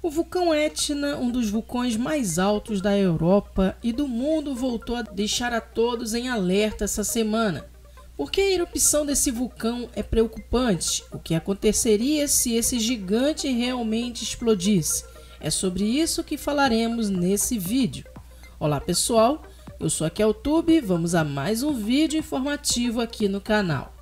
O vulcão Etna, um dos vulcões mais altos da Europa e do mundo, voltou a deixar a todos em alerta essa semana. Porque a erupção desse vulcão é preocupante. O que aconteceria se esse gigante realmente explodisse? É sobre isso que falaremos nesse vídeo. Olá pessoal, eu sou a Keltube, vamos a mais um vídeo informativo aqui no canal.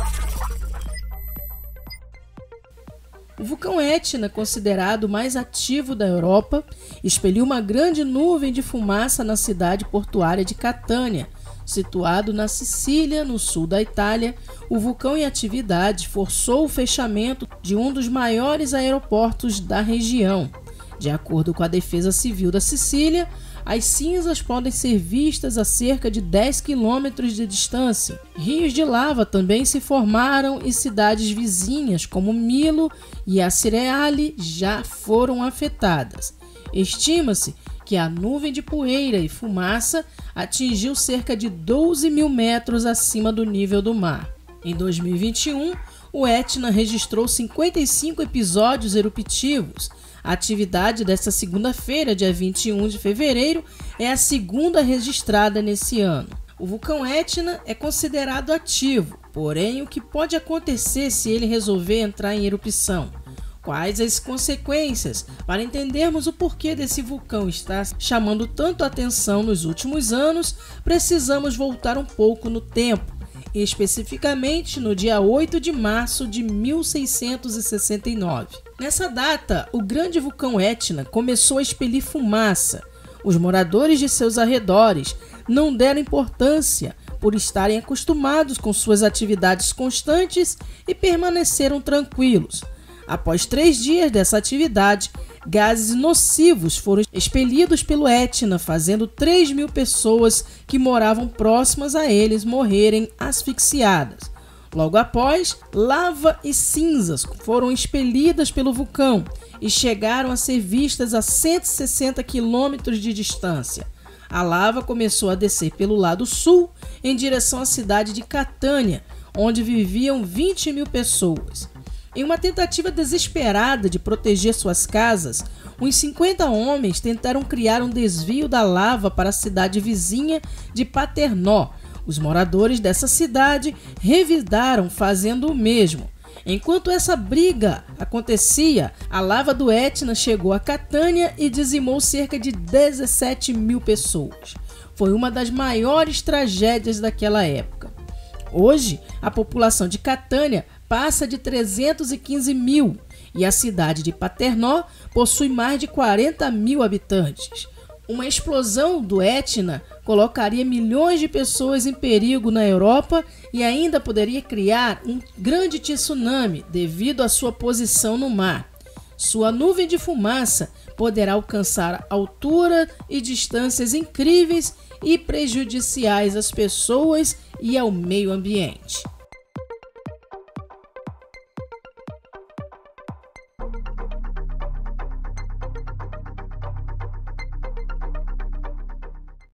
O vulcão Etna, considerado o mais ativo da Europa, expeliu uma grande nuvem de fumaça na cidade portuária de Catânia. Situado na Sicília, no sul da Itália, o vulcão em atividade forçou o fechamento de um dos maiores aeroportos da região. De acordo com a Defesa Civil da Sicília, as cinzas podem ser vistas a cerca de 10 quilômetros de distância. Rios de lava também se formaram e cidades vizinhas como Milo e Acireale já foram afetadas. Estima-se que a nuvem de poeira e fumaça atingiu cerca de 12 mil metros acima do nível do mar. Em 2021, o Etna registrou 55 episódios eruptivos. A atividade desta segunda-feira, dia 21 de fevereiro, é a segunda registrada nesse ano. O vulcão Etna é considerado ativo, porém o que pode acontecer se ele resolver entrar em erupção? Quais as consequências? Para entendermos o porquê desse vulcão estar chamando tanto a atenção nos últimos anos, precisamos voltar um pouco no tempo, especificamente no dia 8 de março de 1669. Nessa data, o grande vulcão Etna começou a expelir fumaça. Os moradores de seus arredores não deram importância por estarem acostumados com suas atividades constantes e permaneceram tranquilos. Após 3 dias dessa atividade, gases nocivos foram expelidos pelo Etna, fazendo 3 mil pessoas que moravam próximas a eles morrerem asfixiadas. Logo após, lava e cinzas foram expelidas pelo vulcão e chegaram a ser vistas a 160 quilômetros de distância. A lava começou a descer pelo lado sul, em direção à cidade de Catânia, onde viviam 20 mil pessoas. Em uma tentativa desesperada de proteger suas casas, uns 50 homens tentaram criar um desvio da lava para a cidade vizinha de Paternò. Os moradores dessa cidade revidaram fazendo o mesmo. Enquanto essa briga acontecia, a lava do Etna chegou a Catânia e dizimou cerca de 17 mil pessoas. Foi uma das maiores tragédias daquela época. Hoje, a população de Catânia passa de 315 mil e a cidade de Paternò possui mais de 40 mil habitantes. Uma explosão do Etna colocaria milhões de pessoas em perigo na Europa e ainda poderia criar um grande tsunami devido à sua posição no mar. Sua nuvem de fumaça poderá alcançar altura e distâncias incríveis e prejudiciais às pessoas e ao meio ambiente.